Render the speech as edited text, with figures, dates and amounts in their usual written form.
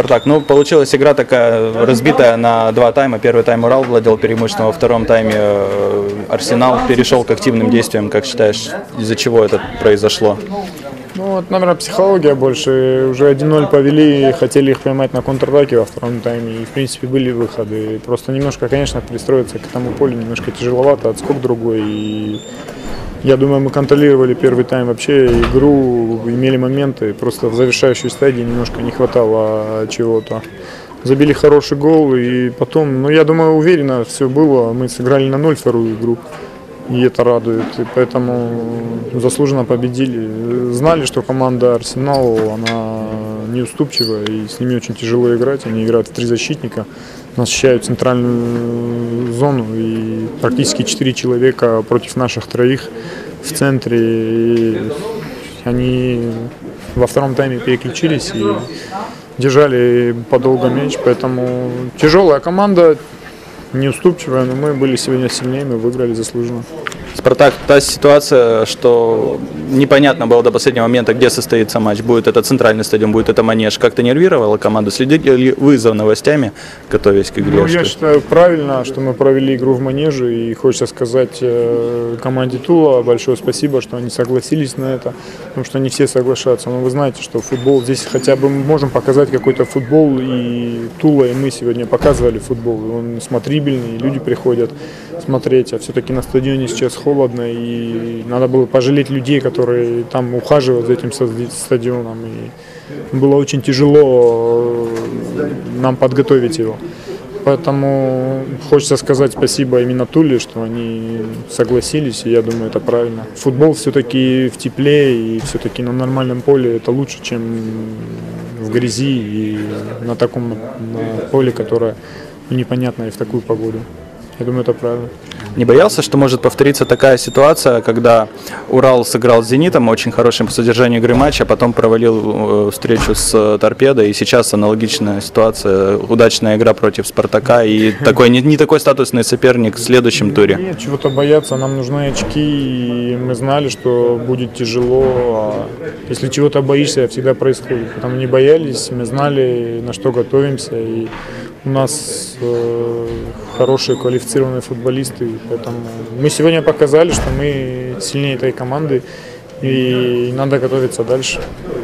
Спартак. Ну, получилась игра такая разбитая на два тайма. Первый тайм Урал владел преимуществом, во втором тайме Арсенал перешел к активным действиям. Как считаешь, из-за чего это произошло? Ну, вот, наверное, психология больше. Уже 1-0 повели, хотели их поймать на контратаке во втором тайме. И, в принципе, были выходы. Просто немножко, конечно, пристроиться к этому полю немножко тяжеловато, отскок другой. И я думаю, мы контролировали первый тайм вообще игру, имели моменты. Просто в завершающей стадии немножко не хватало чего-то. Забили хороший гол, и потом, ну, я думаю, уверенно все было. Мы сыграли на 0 вторую игру. И это радует, и поэтому заслуженно победили. Знали, что команда Арсенал, она неуступчивая, и с ними очень тяжело играть. Они играют в 3 защитника, защищают центральную зону, и практически 4 человека против наших 3 в центре. И они во втором тайме переключились и держали подолго мяч, поэтому тяжелая команда. Неуступчивая, но мы были сегодня сильнее, мы выиграли заслуженно. Спартак, та ситуация, что непонятно было до последнего момента, где состоится матч. Будет это центральный стадион, будет это Манеж. Как-то нервировала команду? Следили ли вы за новостями, готовясь к игре? Ну, я считаю правильно, что мы провели игру в Манеже. И хочется сказать команде Тула большое спасибо, что они согласились на это. Потому что не все соглашаются. Но вы знаете, что футбол здесь хотя бы мы можем показать какой-то футбол. И Тула, и мы сегодня показывали футбол. Он смотрибельный, люди приходят смотреть. А все-таки на стадионе сейчас холодно. И надо было пожалеть людей, которые там ухаживают за этим стадионом. И было очень тяжело нам подготовить его. Поэтому хочется сказать спасибо именно Туле, что они согласились, и я думаю, это правильно. Футбол все-таки в тепле и все-таки на нормальном поле это лучше, чем в грязи и на таком поле, которое непонятно и в такую погоду. Я думаю, это правильно. Не боялся, что может повториться такая ситуация, когда Урал сыграл с «Зенитом» очень хорошим по содержанию игры матча, а потом провалил встречу с «Торпедо», и сейчас аналогичная ситуация, удачная игра против «Спартака» и такой, не такой статусный соперник в следующем туре? Нет, чего-то бояться, нам нужны очки, и мы знали, что будет тяжело. А если чего-то боишься, всегда происходит. Поэтому не боялись, мы знали, на что готовимся, и у нас хорошие квалифицированные футболисты, поэтому мы сегодня показали, что мы сильнее этой команды и надо готовиться дальше.